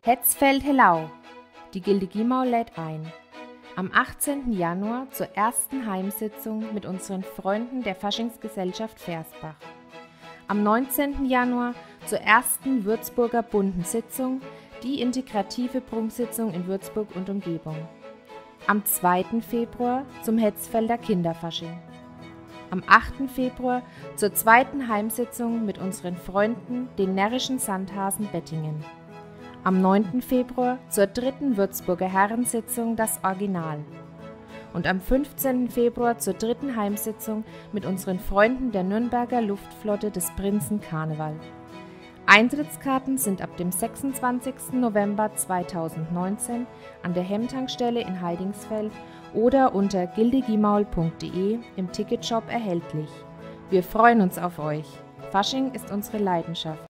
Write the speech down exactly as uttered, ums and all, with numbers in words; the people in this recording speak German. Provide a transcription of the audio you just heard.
Hetzfeld-Hellau. Die Gilde Gimau lädt ein. Am achtzehnten Januar zur ersten Heimsitzung mit unseren Freunden der Faschingsgesellschaft Versbach. Am neunzehnten Januar zur ersten Würzburger bunten Sitzung, die integrative Prunksitzung in Würzburg und Umgebung. Am zweiten Februar zum Hetzfelder Kinderfasching. Am achten Februar zur zweiten Heimsitzung mit unseren Freunden, den närrischen Sandhasen Bettingen. Am neunten Februar zur dritten Würzburger Herrensitzung das Original. Und am fünfzehnten Februar zur dritten Heimsitzung mit unseren Freunden der Nürnberger Luftflotte des Prinzen Karneval. Eintrittskarten sind ab dem sechsundzwanzigsten November zweitausendneunzehn an der Hemmtankstelle in Heidingsfeld oder unter gildegimaul punkt de im Ticketshop erhältlich. Wir freuen uns auf euch. Fasching ist unsere Leidenschaft.